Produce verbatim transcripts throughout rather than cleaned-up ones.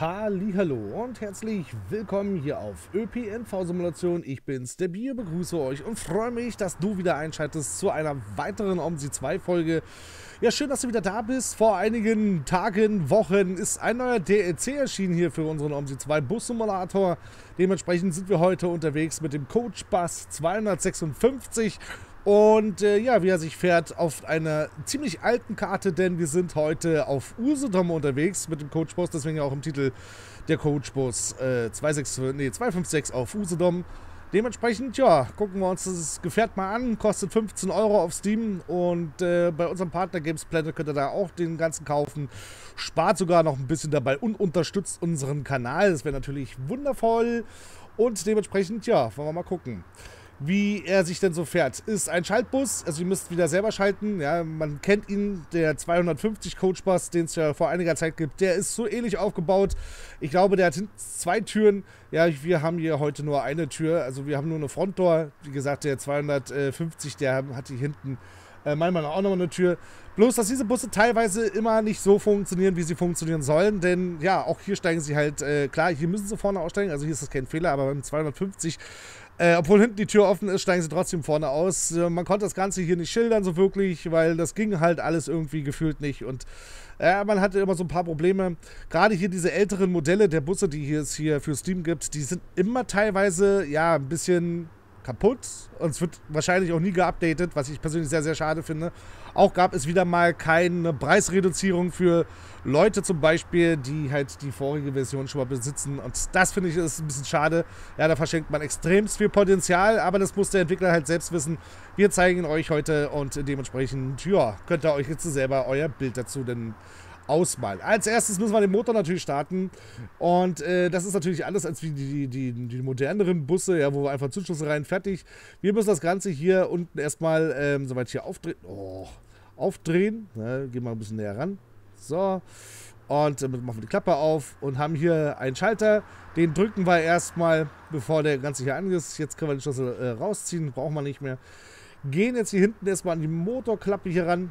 Hallihallo und herzlich willkommen hier auf ÖPNV-Simulation. Ich bin's, der Bier, begrüße euch und freue mich, dass du wieder einschaltest zu einer weiteren OMSI zwei Folge. Ja, schön, dass du wieder da bist. Vor einigen Tagen, Wochen ist ein neuer D L C erschienen hier für unseren OMSI zwei Bus-Simulator. Dementsprechend sind wir heute unterwegs mit dem Coach Bus zweihundertsechsundfünfzig. Und äh, ja, wie er sich fährt auf einer ziemlich alten Karte, denn wir sind heute auf Usedom unterwegs mit dem Coachbus, deswegen ja auch im Titel der Coachbus äh, zweihundertsechsundfünfzig auf Usedom. Dementsprechend, ja, gucken wir uns das Gefährt mal an, kostet fünfzehn Euro auf Steam und äh, bei unserem Partner Games Planet könnt ihr da auch den ganzen kaufen. Spart sogar noch ein bisschen dabei und unterstützt unseren Kanal, das wäre natürlich wundervoll und dementsprechend, ja, wollen wir mal gucken, wie er sich denn so fährt. Ist ein Schaltbus, also ihr müsst wieder selber schalten. Ja, man kennt ihn, der zweihundertfünfzig Coachbus, den es ja vor einiger Zeit gibt. Der ist so ähnlich aufgebaut. Ich glaube, der hat hinten zwei Türen. Ja, wir haben hier heute nur eine Tür. Also wir haben nur eine Fronttor. Wie gesagt, der zweihundertfünfzig, der hat hier hinten äh, manchmal auch noch eine Tür. Bloß, dass diese Busse teilweise immer nicht so funktionieren, wie sie funktionieren sollen. Denn ja, auch hier steigen sie halt, äh, klar, hier müssen sie vorne aussteigen. Also hier ist das kein Fehler, aber beim zweihundertfünfzig Äh, obwohl hinten die Tür offen ist, steigen sie trotzdem vorne aus. Äh, man konnte das Ganze hier nicht schildern so wirklich, weil das ging halt alles irgendwie gefühlt nicht. Und äh, man hatte immer so ein paar Probleme. Gerade hier diese älteren Modelle der Busse, die es hier für Steam gibt, die sind immer teilweise, ja, ein bisschen kaputt. Und es wird wahrscheinlich auch nie geupdatet, was ich persönlich sehr, sehr schade finde. Auch gab es wieder mal keine Preisreduzierung für Leute zum Beispiel, die halt die vorige Version schon mal besitzen. Und das finde ich ist ein bisschen schade. Ja, da verschenkt man extremst viel Potenzial, aber das muss der Entwickler halt selbst wissen. Wir zeigen euch heute und dementsprechend, ja, könnt ihr euch jetzt selber euer Bild dazu denn ausmalen. Als erstes müssen wir den Motor natürlich starten und äh, das ist natürlich anders als wie die, die, die moderneren Busse, ja, wo wir einfach Zündschlüssel rein, fertig. Wir müssen das Ganze hier unten erstmal ähm, soweit hier aufdrehen. Oh, aufdrehen. Ne, gehen wir ein bisschen näher ran. So. Und damit machen wir die Klappe auf und haben hier einen Schalter. Den drücken wir erstmal, bevor der Ganze hier an ist. Jetzt können wir den Schlüssel äh, rausziehen, brauchen wir nicht mehr. Gehen jetzt hier hinten erstmal an die Motorklappe hier ran.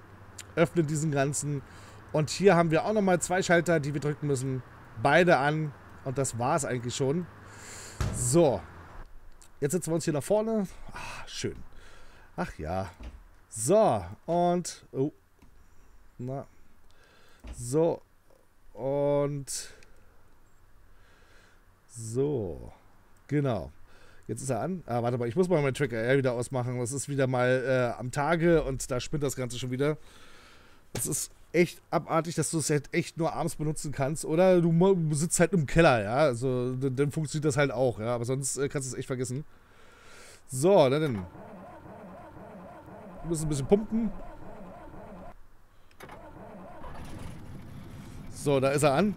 Öffnen diesen ganzen. Und hier haben wir auch nochmal zwei Schalter, die wir drücken müssen. Beide an. Und das war es eigentlich schon. So. Jetzt setzen wir uns hier nach vorne. Ah, schön. Ach ja. So. Und. Oh. Na. So. Und. So. Genau. Jetzt ist er an. Ah, warte mal. Ich muss mal meinen Tracker R wieder ausmachen. Das ist wieder mal äh, am Tage. Und da spinnt das Ganze schon wieder. Das ist echt abartig, dass du es halt echt nur abends benutzen kannst. Oder du sitzt halt im Keller, ja. Also dann, dann funktioniert das halt auch, ja. Aber sonst äh, kannst du es echt vergessen. So, dann. dann. Wir müssen ein bisschen pumpen. So, da ist er an.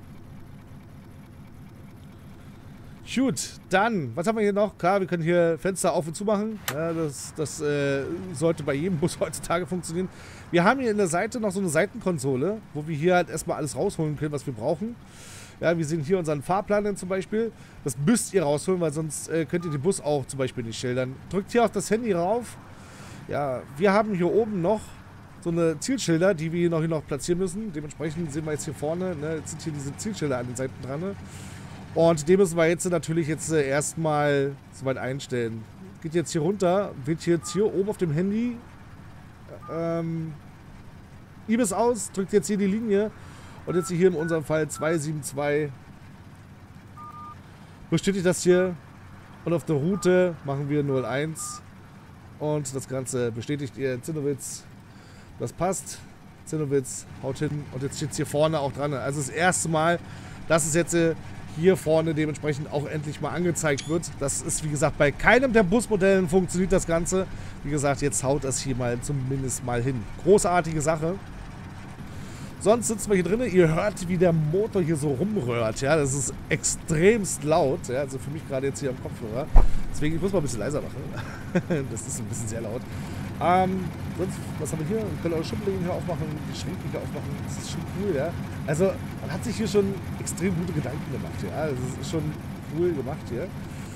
Gut, dann, was haben wir hier noch? Klar, wir können hier Fenster auf und zu machen. Ja, das das äh, sollte bei jedem Bus heutzutage funktionieren. Wir haben hier in der Seite noch so eine Seitenkonsole, wo wir hier halt erstmal alles rausholen können, was wir brauchen. Ja, wir sehen hier unseren Fahrplan dann zum Beispiel. Das müsst ihr rausholen, weil sonst äh, könnt ihr den Bus auch zum Beispiel nicht schildern. Drückt hier auf das Handy rauf. Ja, wir haben hier oben noch so eine Zielschilder, die wir hier noch, hier noch platzieren müssen. Dementsprechend sehen wir jetzt hier vorne, ne, jetzt sind hier diese Zielschilder an den Seiten dran. Ne? Und den müssen wir jetzt natürlich jetzt äh, erstmal soweit einstellen. Geht jetzt hier runter, wird jetzt hier oben auf dem Handy ähm, I B I S aus, drückt jetzt hier die Linie und jetzt hier in unserem Fall zwei sieben zwei bestätigt das hier und auf der Route machen wir null eins und das Ganze bestätigt ihr. Zinnowitz, das passt. Zinnowitz haut hin und jetzt steht es hier vorne auch dran. Also das erste Mal, dass es jetzt äh, hier vorne dementsprechend auch endlich mal angezeigt wird. Das ist, wie gesagt, bei keinem der Busmodellen funktioniert das Ganze. Wie gesagt, jetzt haut das hier mal zumindest mal hin. Großartige Sache. Sonst sitzen wir hier drinnen. Ihr hört, wie der Motor hier so rumröhrt. Ja, das ist extremst laut. Ja, also für mich gerade jetzt hier am Kopfhörer. Deswegen, ich muss mal ein bisschen leiser machen. Das ist ein bisschen sehr laut. Ähm, sonst, was haben wir hier? Wir können eure Schubladen hier aufmachen, die Schränke hier aufmachen. Das ist schon cool, ja. Also, man hat sich hier schon extrem gute Gedanken gemacht, ja. Das ist schon cool gemacht hier.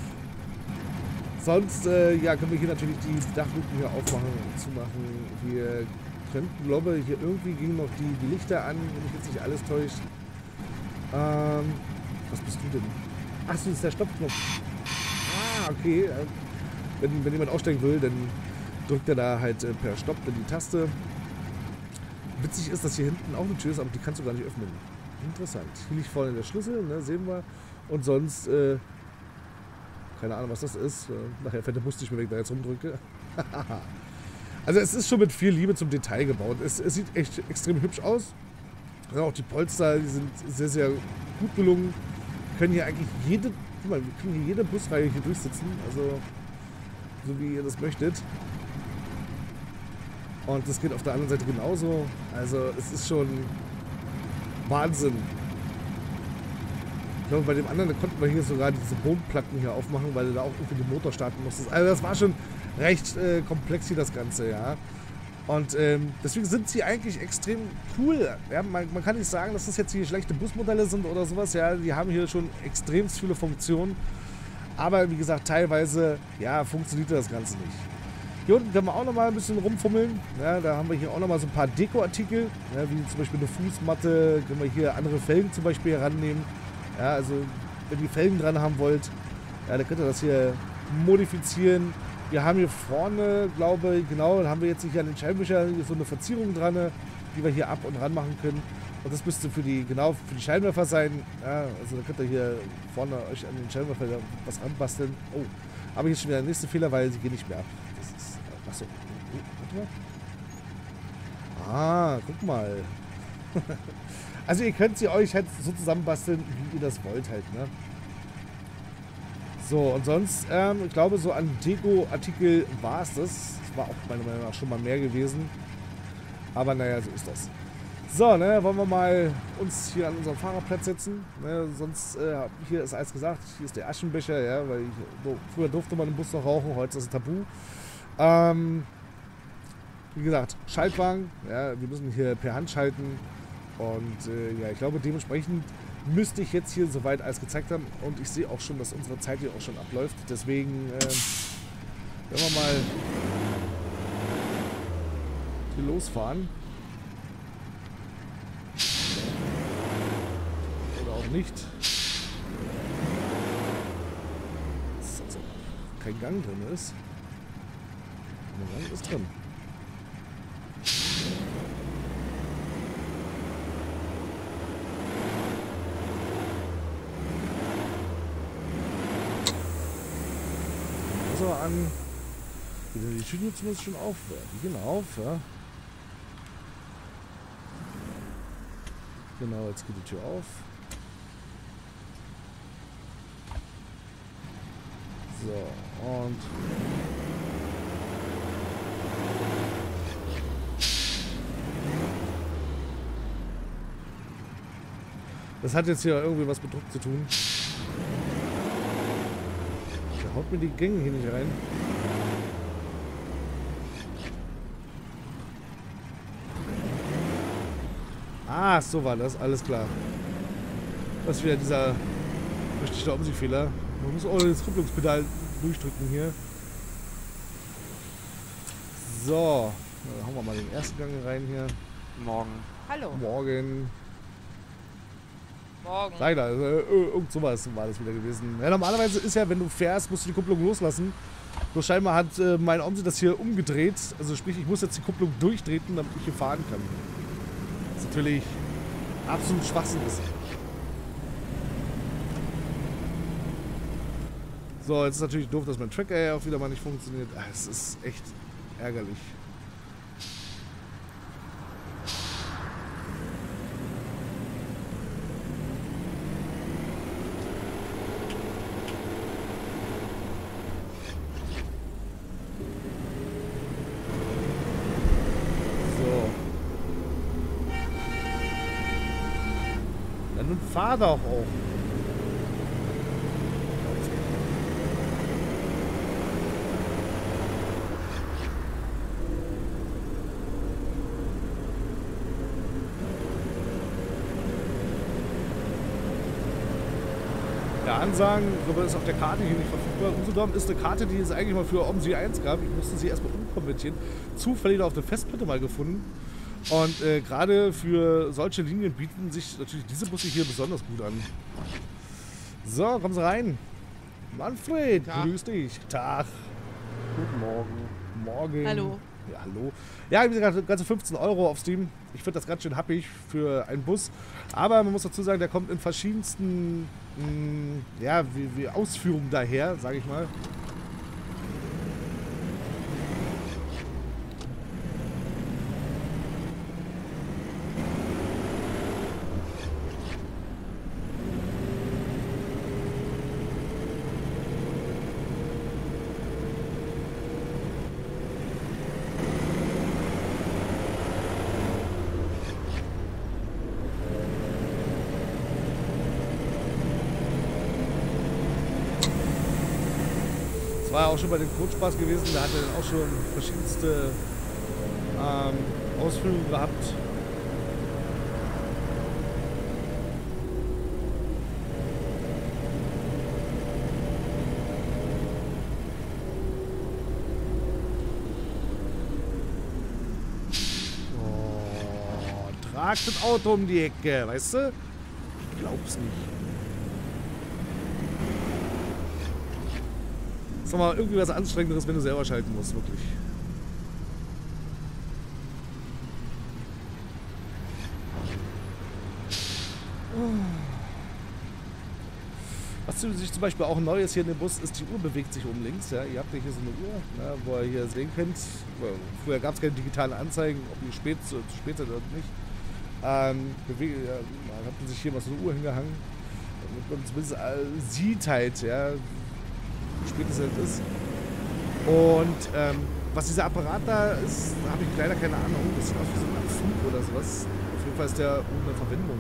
Sonst, äh, ja, können wir hier natürlich die Dachluken hier aufmachen und zumachen. Wir könnten, glaube ich, hier irgendwie gingen noch die, die Lichter an, wenn mich jetzt nicht alles täuscht. Ähm, was bist du denn? Ach so, das ist der Stoppknopf. Ah, okay. Äh, Wenn, wenn jemand aussteigen will, dann drückt er da halt äh, per Stopp in die Taste. Witzig ist, dass hier hinten auch eine Tür ist, aber die kannst du gar nicht öffnen. Interessant. Hier liegt vorne der Schlüssel, ne, sehen wir. Und sonst, äh, keine Ahnung, was das ist. Äh, nachher fährt der Bus nicht mehr weg, da jetzt rumdrücke. Also es ist schon mit viel Liebe zum Detail gebaut. Es, es sieht echt extrem hübsch aus. Ja, auch die Polster, die sind sehr, sehr gut gelungen. Wir können hier eigentlich jede, guck mal, wir können hier jede Busreihe hier durchsitzen. Also so wie ihr das möchtet. Und das geht auf der anderen Seite genauso. Also es ist schon Wahnsinn. Ich glaube, bei dem anderen, da konnten wir hier sogar diese Bodenplatten hier aufmachen, weil du da auch irgendwie den Motor starten musstest. Also das war schon recht äh, komplex hier das Ganze, ja. Und ähm, deswegen sind sie eigentlich extrem cool. Ja, man, man kann nicht sagen, dass das jetzt hier schlechte Busmodelle sind oder sowas. Ja, die haben hier schon extrem viele Funktionen. Aber wie gesagt, teilweise ja, funktioniert das Ganze nicht. Hier unten können wir auch nochmal ein bisschen rumfummeln. Ja, da haben wir hier auch nochmal so ein paar Dekoartikel, ja, wie zum Beispiel eine Fußmatte. Können wir hier andere Felgen zum Beispiel herannehmen. Ja, also wenn ihr Felgen dran haben wollt, ja, dann könnt ihr das hier modifizieren. Wir haben hier vorne, glaube ich, genau, dann haben wir jetzt hier an den Scheibenwischer so eine Verzierung dran, die wir hier ab und ran machen können. Und das müsste für die, genau, für die Scheinwerfer sein. Ja, also da könnt ihr hier vorne euch an den Scheinwerfer was ranbasteln. Oh, aber hier ist schon wieder der nächste Fehler, weil sie gehen nicht mehr ab. Das ist, achso. Oh, warte mal. Ah, guck mal. Also ihr könnt sie euch halt so zusammenbasteln, wie ihr das wollt halt, ne? So, und sonst, ähm, ich glaube, so an Deko-Artikel war es das. Das war auch meiner Meinung nach schon mal mehr gewesen. Aber naja, so ist das. So, ne, wollen wir mal uns hier an unseren Fahrerplatz setzen. Ne, sonst, äh, hier ist alles gesagt, hier ist der Aschenbecher, ja, weil ich, so, früher durfte man im Bus noch rauchen, heute ist das Tabu. Ähm, wie gesagt, Schaltwagen, ja, wir müssen hier per Hand schalten. Und äh, ja, ich glaube, dementsprechend müsste ich jetzt hier soweit alles gezeigt haben. Und ich sehe auch schon, dass unsere Zeit hier auch schon abläuft. Deswegen, äh, werden wir mal hier losfahren. Oder auch nicht. Dass also kein Gang drin ist. Der Gang ist drin. So an. Die Tür jetzt muss schon auf. Die gehen auf, ja. Genau, jetzt geht die Tür auf. So, und das hat jetzt hier irgendwie was mit Druck zu tun. Der haut mir die Gänge hier nicht rein. Ah, so war das, alles klar. Das ist wieder dieser richtig Umsichtfehler. Man muss auch das Kupplungspedal durchdrücken hier. So, dann hauen wir mal den ersten Gang rein hier. Morgen. Hallo. Morgen. Morgen. Leider, also, äh, irgend sowas war das wieder gewesen. Ja, normalerweise ist ja, wenn du fährst, musst du die Kupplung loslassen. Nur scheinbar hat äh, mein Omsi das hier umgedreht. Also sprich, ich muss jetzt die Kupplung durchtreten, damit ich hier fahren kann. Das ist natürlich absolut Schwachsinn ist. So, jetzt ist natürlich doof, dass mein Tracker ja auch wieder mal nicht funktioniert. Es ist echt ärgerlich. Dann fahr doch auch. Ja, Ansagen, ich glaube, das ist auf der Karte hier nicht verfügbar. Usedom ist eine Karte, die es eigentlich mal für Omsi eins gab. Ich musste sie erstmal umkonvertieren. Zufällig auf der Festplatte mal gefunden. Und äh, gerade für solche Linien bieten sich natürlich diese Busse hier besonders gut an. So, kommen Sie rein. Manfred, Tag. grüß dich. Tag. Guten Morgen. Morgen. Hallo. Ja, hallo. Ja, wie gesagt, ganze fünfzehn Euro auf Steam. Ich finde das ganz schön happig für einen Bus. Aber man muss dazu sagen, der kommt in verschiedensten mh, ja, wie, wie Ausführungen daher, sage ich mal. Das war ja auch schon bei dem Coachspaß gewesen, da hat er dann auch schon verschiedenste ähm, Ausführungen gehabt. Oh, trag das Auto um die Ecke, weißt du? Ich glaub's nicht. Das ist doch mal irgendwie was Anstrengenderes, wenn du selber schalten musst, wirklich. Was sich zum Beispiel auch neu ist hier in dem Bus, ist, die Uhr bewegt sich um links. Ja? Ihr habt ja hier so eine Uhr, na, wo ihr hier sehen könnt. Früher gab es keine digitalen Anzeigen, ob die spät, zu spät sind oder nicht. Ähm, bewege, ja, man hat sich hier mal so eine Uhr hingehangen, damit man zumindest äh, sieht halt, ja, wie spät es halt ist. Und ähm, was dieser Apparat da ist, da habe ich leider keine Ahnung. Das sieht aus wie so ein Flug oder sowas. Auf jeden Fall ist der ohne Verwendung.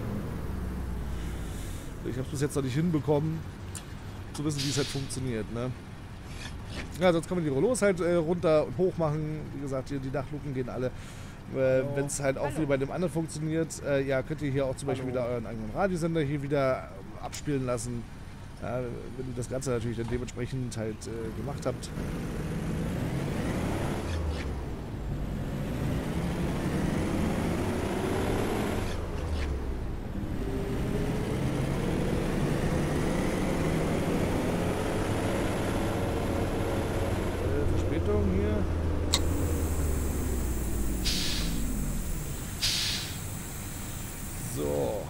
Ich habe es bis jetzt noch nicht hinbekommen, zu wissen, wie es halt funktioniert. Ne? Ja, sonst kann man die Rollos halt äh, runter und hoch machen. Wie gesagt, hier die Dachluken gehen alle. Äh, Wenn es halt auch Hallo. wie bei dem anderen funktioniert, äh, ja, könnt ihr hier auch zum Beispiel Hallo. wieder euren eigenen Radiosender hier wieder abspielen lassen. Ja, wenn ihr das Ganze natürlich dann dementsprechend halt äh, gemacht habt. Äh, Verspätung hier. So.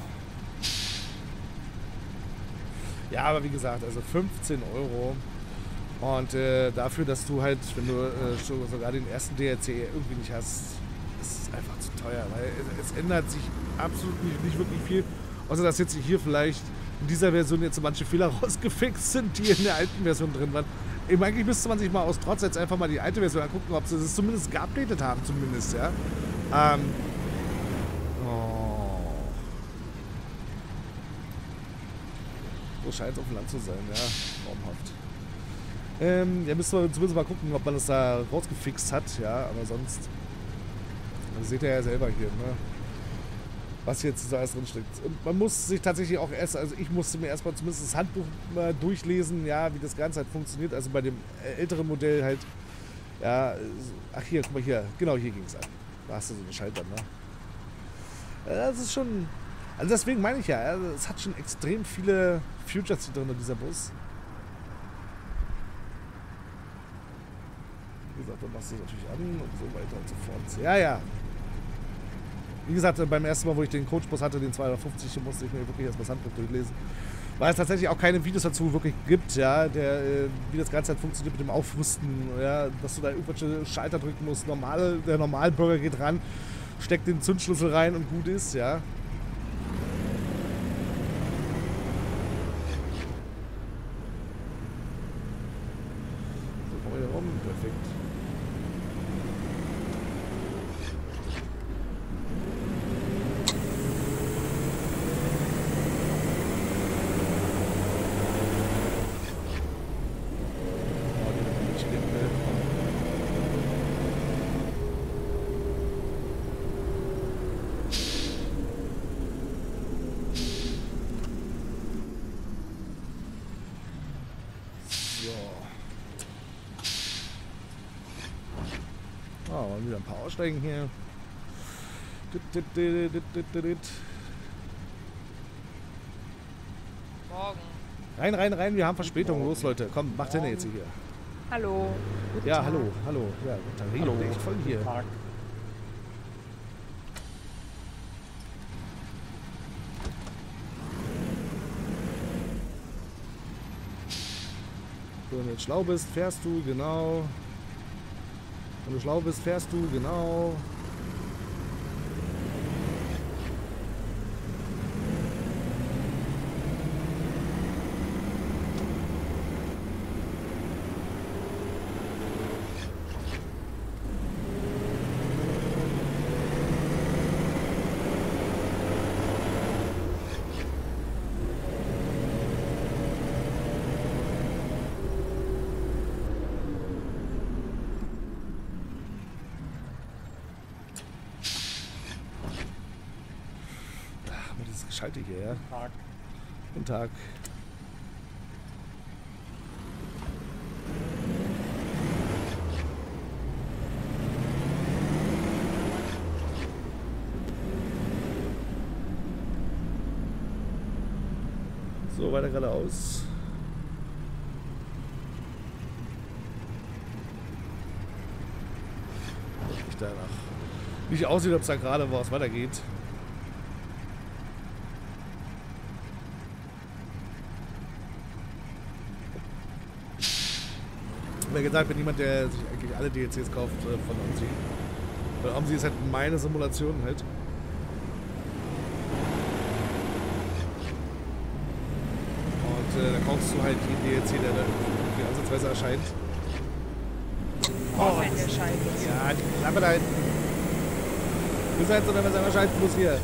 Ja, aber wie gesagt, also fünfzehn Euro. Und äh, dafür, dass du halt, wenn du äh, schon sogar den ersten D L C irgendwie nicht hast, ist es einfach zu teuer. Weil es, es ändert sich absolut nicht, nicht wirklich viel. Außer dass jetzt hier vielleicht in dieser Version jetzt so manche Fehler rausgefixt sind, die in der alten Version drin waren. Eben eigentlich müsste man sich mal aus Trotz jetzt einfach mal die alte Version angucken, ob sie das zumindest geupdatet haben, zumindest, ja. Ähm. Oh. So scheint es auf dem Land zu sein, ja. Traumhaft. Ähm, ja, müssen wir zumindest mal gucken, ob man das da rausgefixt hat, ja, aber sonst. Das seht ihr ja selber hier, ne? Was jetzt so alles drin steckt. Und man muss sich tatsächlich auch erst, also ich musste mir erstmal zumindest das Handbuch mal durchlesen, ja, wie das Ganze halt funktioniert. Also bei dem älteren Modell halt, ja, ach hier, guck mal hier, genau hier ging es an. Da hast du so eine Schalter, ne? Das ist schon, also deswegen meine ich ja, also es hat schon extrem viele Futures hier drin, dieser Bus. Wie gesagt, dann machst du es natürlich an und so weiter und so fort. Ja, ja. Wie gesagt, beim ersten Mal, wo ich den Coachbus hatte, den zweihundertfünfzig, musste ich mir wirklich erstmal das Handbuch durchlesen. Weil es tatsächlich auch keine Videos dazu wirklich gibt, ja, der, wie das Ganze halt funktioniert mit dem Aufrüsten, ja, dass du da irgendwelche Schalter drücken musst. Normal, der Normalbürger geht ran, steckt den Zündschlüssel rein und gut ist, ja. So, kommen wir hier rum, perfekt. Ah, mal wieder ein paar aussteigen hier. Morgen. Rein, rein, rein, wir haben Verspätung. Los, Leute. Komm, macht denn jetzt hier. Hallo. Guten ja, Tag. hallo, hallo. Ja, guten Tag. Hallo. Echt voll hier. Tag. So, wenn du jetzt schlau bist, fährst du, genau. Wenn du schlau bist, fährst du, genau. Schalte hier, ja. Guten Tag. Guten Tag. So, weiter geradeaus. Nicht danach. Nicht aussieht, ob es da gerade was weitergeht. Wie gesagt, bin jemand, der sich eigentlich alle D L Cs kauft äh, von OMSI. Weil OMSI ist halt meine Simulation halt. Und äh, da kaufst du halt jeden D L C, der da irgendwie ansatzweise erscheint. Oh, wenn der Scheibe. Ja, die Klappe da hinten. Du seid so, wenn man selber schalten muss hier.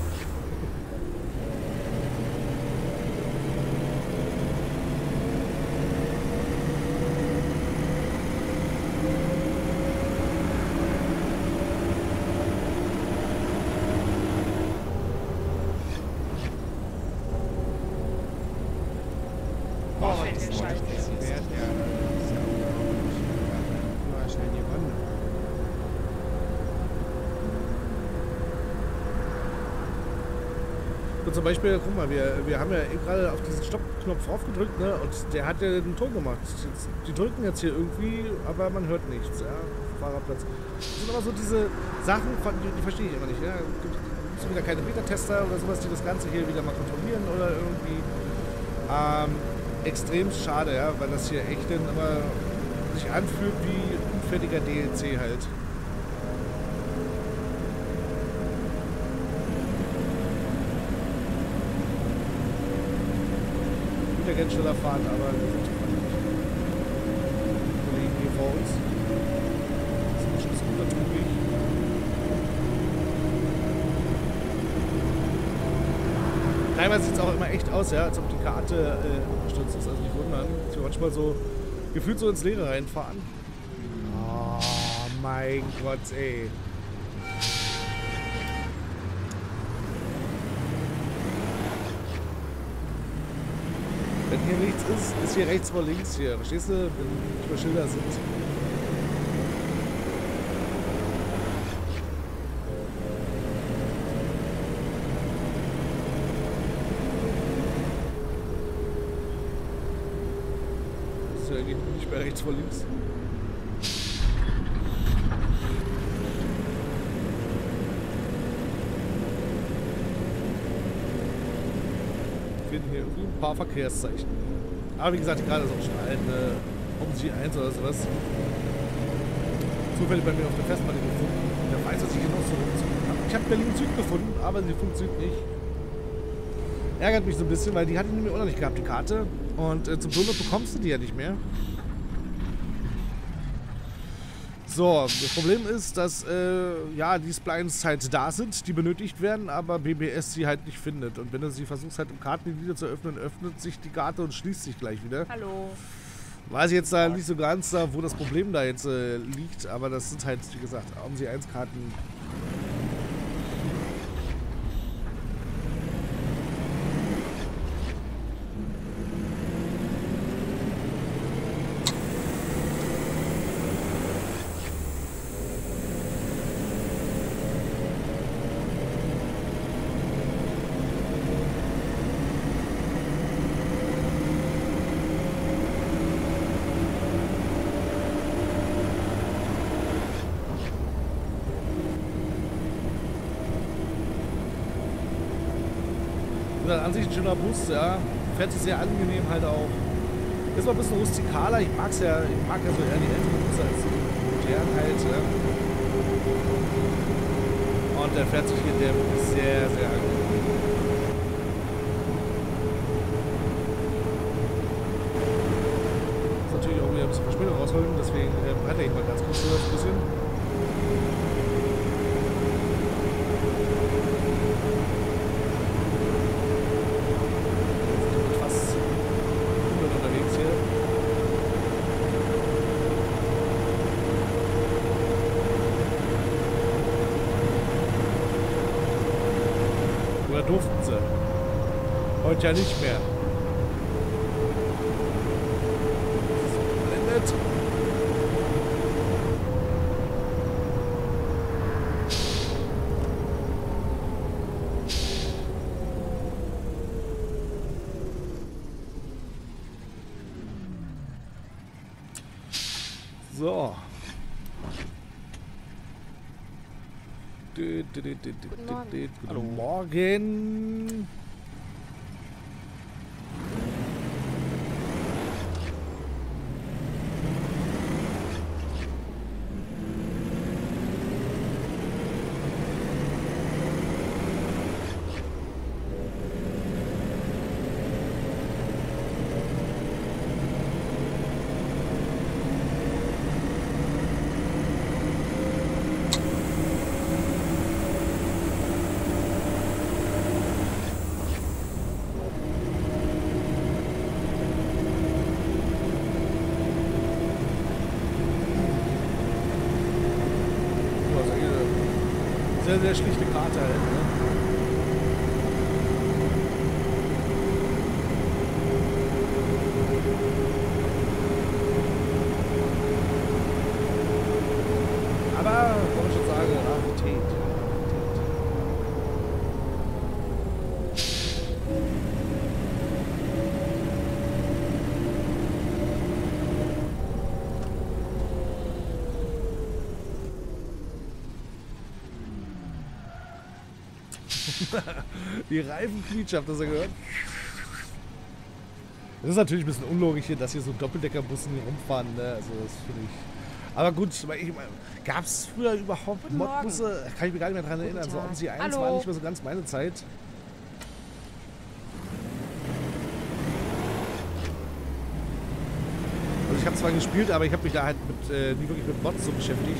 Zum Beispiel, guck mal, wir, wir haben ja eben gerade auf diesen Stoppknopf draufgedrückt, ne? Und der hat ja den Ton gemacht. Jetzt, die drücken jetzt hier irgendwie, aber man hört nichts, ja? Fahrerplatz. Das sind aber so diese Sachen, die, die verstehe ich immer nicht, ja? Gibt es wieder keine Beta-Tester oder sowas, die das Ganze hier wieder mal kontrollieren oder irgendwie. Ähm, extrem schade, ja? Weil das hier echt dann immer sich anfühlt wie ein fertiger D L C halt. Gerne schneller fahren, aber wir sind Kollegen hier vor uns. Das ist ein bisschen Scooter trübig. Teilweise sieht es auch immer echt aus, ja, als ob die Karte äh, unterstützt ist. Also nicht wundern, dass wir manchmal so gefühlt so ins Leere reinfahren. Oh mein Gott, ey. Wenn hier nichts ist, ist hier rechts vor links hier. Verstehst du? Wenn nicht mehr Schilder sind. Das ist ja irgendwie nicht mehr rechts vor links. Hier irgendwie ein paar Verkehrszeichen. Aber wie gesagt, gerade ist auch schon eine OMSI eins oder sowas. Zufällig bei mir auf der Festplatte gefunden. Der weiß, dass ich hier noch so habe. Ich habe Berlin Süd gefunden, aber sie funktioniert nicht. Ärgert mich so ein bisschen, weil die hatte ich nämlich auch noch nicht gehabt, die Karte. Und äh, zum Download bekommst du die ja nicht mehr. So, das Problem ist, dass äh, ja, die Splines halt da sind, die benötigt werden, aber B B S sie halt nicht findet. Und wenn du sie versuchst halt im Kartenleader zu öffnen, öffnet sich die Karte und schließt sich gleich wieder. Hallo. Weiß ich jetzt da nicht so ganz, da, wo das Problem da jetzt äh, liegt, aber das sind halt, wie gesagt, OMSI eins Karten. gesagt, an sich ein schöner Bus, ja. Fährt sich sehr angenehm halt auch. Ist mal ein bisschen rustikaler. Ich mag's ja, ich mag ja so eher die älteren Busse als die modernen halt. Ja. Und der fährt sich hier der wirklich sehr, sehr angenehm. Ist natürlich auch wieder ein bisschen Verspätung rausholen, deswegen äh, bretter ich mal ganz kurz so ein bisschen. Durften sie. Heute ja nicht mehr. Blendet. So. Guten Morgen. Guten Morgen. Sehr, sehr schlichte Karte halt, ne? Aber, kann man schon sagen, Rarität. Die Reifenquietsche, habt ihr das ja gehört? Das ist natürlich ein bisschen unlogisch hier, dass hier so Doppeldeckerbussen hier rumfahren, ne? Also das finde ich... Aber gut, gab es früher überhaupt Modbusse? Kann ich mich gar nicht mehr dran erinnern. So OMSI eins Hallo. War nicht mehr so ganz meine Zeit. Also ich habe zwar gespielt, aber ich habe mich da halt mit, äh, nie wirklich mit Mods so beschäftigt.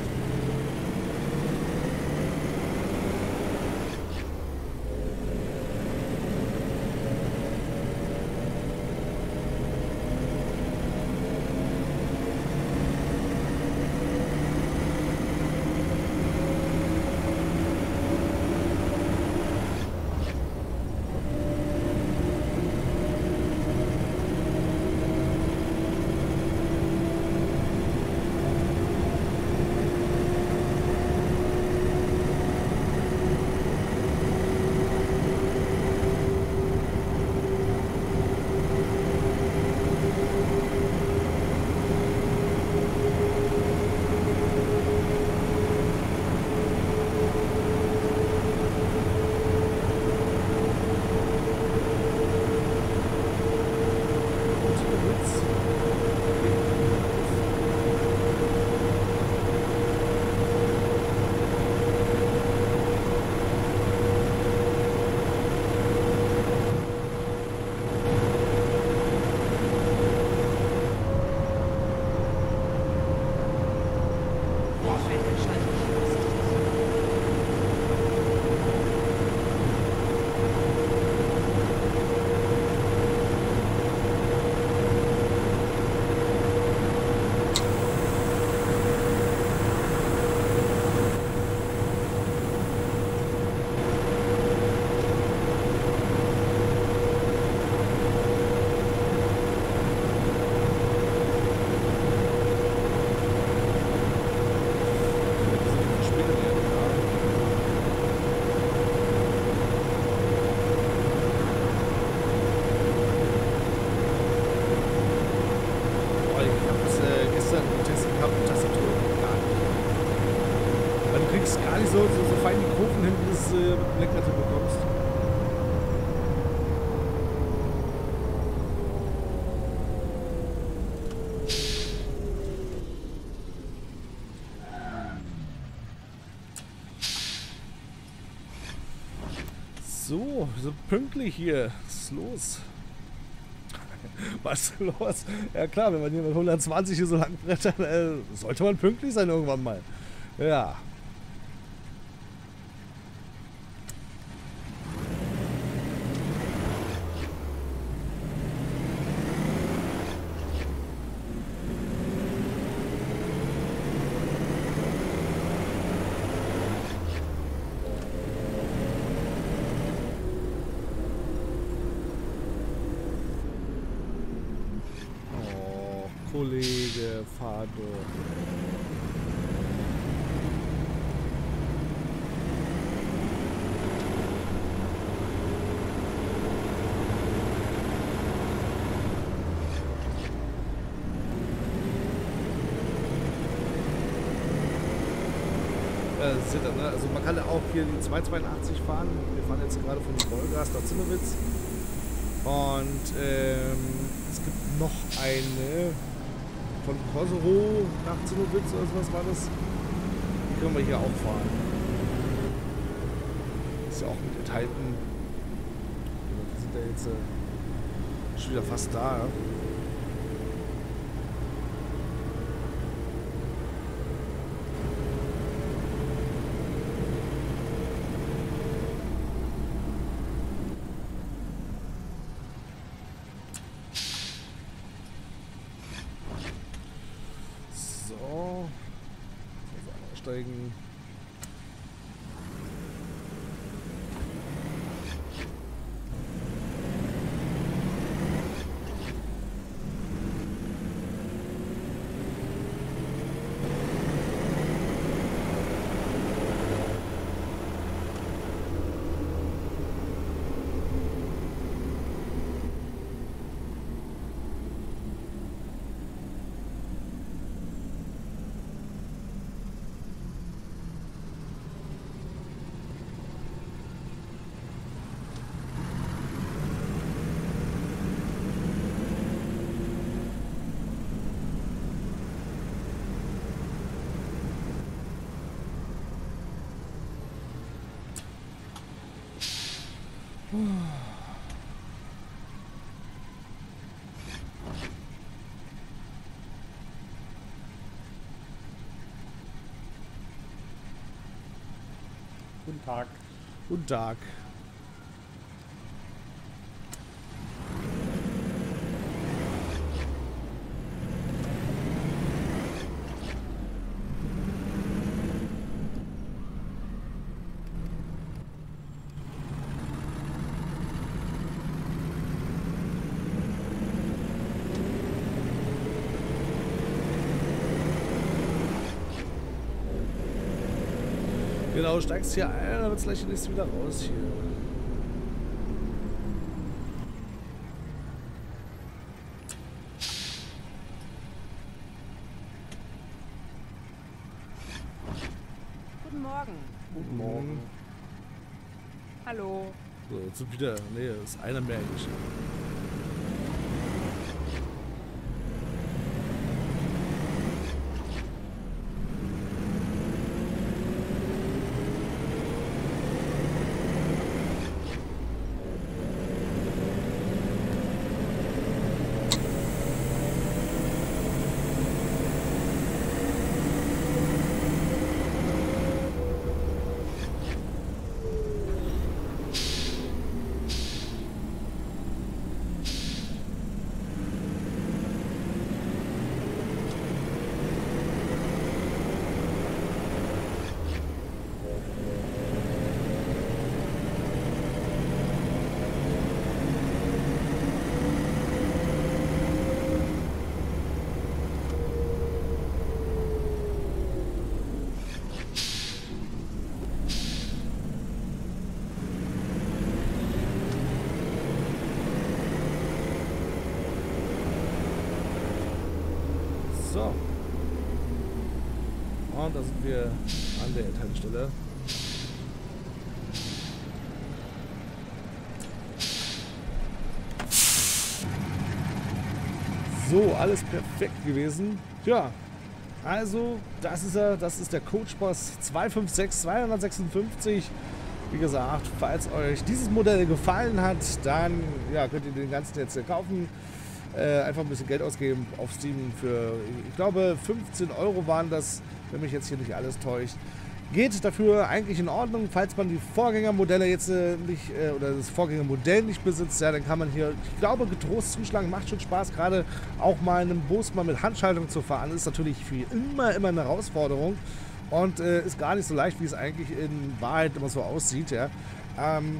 gar nicht so, so, so fein die Kurven hin, bis du äh, mit dem Lenkrad bekommst. So, wir sind pünktlich hier. Was ist los? Was ist los? Ja klar, wenn man hier mit hundertzwanzig hier so lang brettert, äh, sollte man pünktlich sein irgendwann mal. Ja. Kollege, fahr durch. Äh, seht ihr, ne? Also man kann ja auch hier die zweihundertzweiundachtzig fahren. Wir fahren jetzt gerade von Wolgast nach Zinnowitz. Und ähm, es gibt noch eine von Koserow nach Zinnowitz oder sowas war das. Die können wir hier auch fahren. Ist ja auch mit enthalten. Wir sind ja jetzt äh, schon wieder fast da. Ja? Aussteigen. Guten Tag. Guten Tag. Genau, steigst hier ein, dann wird es gleich nächstes wieder raus hier. Guten Morgen. Guten Morgen. Hallo. So, jetzt sind wieder. Nee, ist einer mehr eigentlich. So. Und da sind wir an der Tankstelle. So, alles perfekt gewesen. Tja, also, das ist er, das ist der Coachboss zwei fünf sechs zwei sechs fünf. Wie gesagt, falls euch dieses Modell gefallen hat, dann ja, könnt ihr den ganzen jetzt kaufen. Äh, einfach ein bisschen Geld ausgeben auf Steam für, ich glaube, fünfzehn Euro waren das, wenn mich jetzt hier nicht alles täuscht. Geht dafür eigentlich in Ordnung. Falls man die Vorgängermodelle jetzt äh, nicht, äh, oder das Vorgängermodell nicht besitzt, ja, dann kann man hier, ich glaube, getrost zuschlagen. Macht schon Spaß, gerade auch mal einen Bus mal mit Handschaltung zu fahren. Ist natürlich für immer, immer eine Herausforderung und äh, ist gar nicht so leicht, wie es eigentlich in Wahrheit immer so aussieht, ja. Ähm,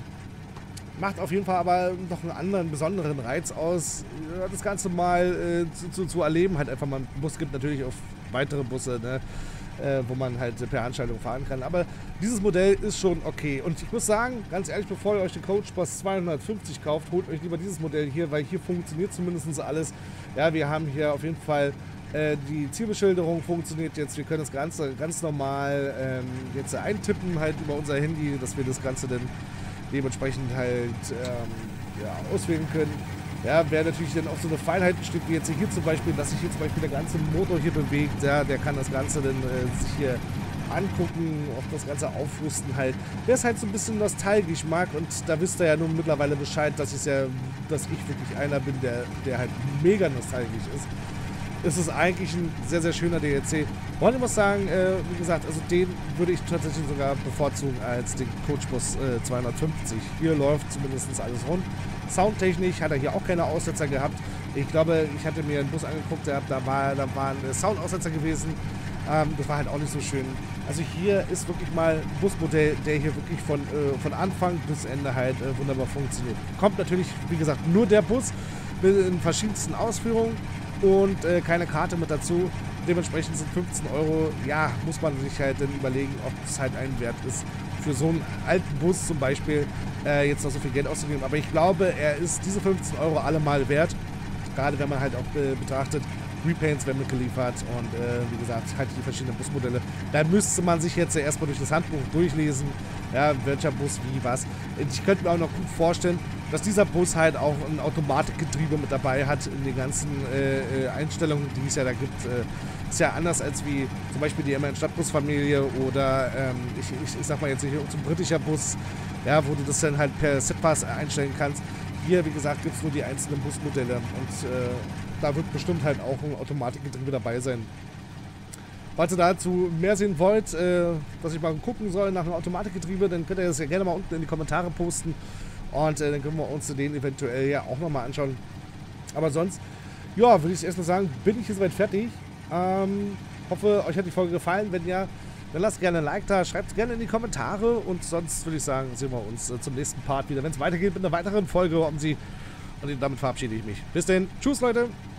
macht auf jeden Fall aber noch einen anderen, besonderen Reiz aus, das Ganze mal äh, zu, zu, zu erleben. Halt einfach mal einen Bus gibt natürlich auch weitere Busse, ne? Äh, wo man halt per Handschaltung fahren kann. Aber dieses Modell ist schon okay. Und ich muss sagen, ganz ehrlich, bevor ihr euch den Coachbus zweihundertfünfzig kauft, holt euch lieber dieses Modell hier, weil hier funktioniert zumindest alles. Ja, wir haben hier auf jeden Fall äh, die Zielbeschilderung funktioniert jetzt. Wir können das Ganze ganz normal ähm, jetzt eintippen halt über unser Handy, dass wir das Ganze dann dementsprechend halt ähm, ja, auswählen können. Ja, wer natürlich dann auf so eine Feinheit steht, wie jetzt hier zum Beispiel, dass sich hier zum Beispiel der ganze Motor hier bewegt, ja, der kann das Ganze dann äh, sich hier angucken, auch das Ganze aufrüsten halt. Wer es halt so ein bisschen nostalgisch mag, und da wisst ihr ja nun mittlerweile Bescheid, dass ich ja, dass ich wirklich einer bin, der, der halt mega nostalgisch ist. Ist es eigentlich ein sehr, sehr schöner D L C. Und ich muss sagen, äh, wie gesagt, also den würde ich tatsächlich sogar bevorzugen als den Coachbus äh, zweihundertfünfzig. Hier läuft zumindest alles rund. Soundtechnisch hat er hier auch keine Aussetzer gehabt. Ich glaube, ich hatte mir einen Bus angeguckt, da war, da war ein Soundaussetzer gewesen. Ähm, das war halt auch nicht so schön. Also hier ist wirklich mal ein Busmodell, der hier wirklich von, äh, von Anfang bis Ende halt äh, wunderbar funktioniert. Kommt natürlich, wie gesagt, nur der Bus in verschiedensten Ausführungen und äh, keine Karte mit dazu. Dementsprechend sind fünfzehn Euro, ja, muss man sich halt dann überlegen, ob es halt ein Wert ist, für so einen alten Bus zum Beispiel äh, jetzt noch so viel Geld auszugeben. Aber ich glaube, er ist diese fünfzehn Euro allemal wert. Gerade wenn man halt auch äh, betrachtet, Repaints werden mitgeliefert und äh, wie gesagt, halt die verschiedenen Busmodelle. Da müsste man sich jetzt erstmal durch das Handbuch durchlesen, ja, welcher Bus wie was. Ich könnte mir auch noch gut vorstellen, dass dieser Bus halt auch ein Automatikgetriebe mit dabei hat in den ganzen äh, Einstellungen, die es ja da gibt. Äh, ist ja anders als wie zum Beispiel die M N Stadtbusfamilie oder ähm, ich, ich, ich sag mal jetzt hier zum britischer Bus, ja, wo du das dann halt per Setpass einstellen kannst. Hier, wie gesagt, gibt es nur die einzelnen Busmodelle und äh, da wird bestimmt halt auch ein Automatikgetriebe dabei sein. Falls ihr dazu mehr sehen wollt, äh, dass ich mal gucken soll nach einem Automatikgetriebe, dann könnt ihr das ja gerne mal unten in die Kommentare posten und äh, dann können wir uns den eventuell ja auch nochmal anschauen. Aber sonst, ja, würde ich erstmal sagen, bin ich hier soweit fertig. Ähm, hoffe, euch hat die Folge gefallen. Wenn ja, dann lasst gerne ein Like da, schreibt es gerne in die Kommentare und sonst würde ich sagen, sehen wir uns äh, zum nächsten Part wieder, wenn es weitergeht mit einer weiteren Folge um sie. Und damit verabschiede ich mich. Bis denn. Tschüss, Leute.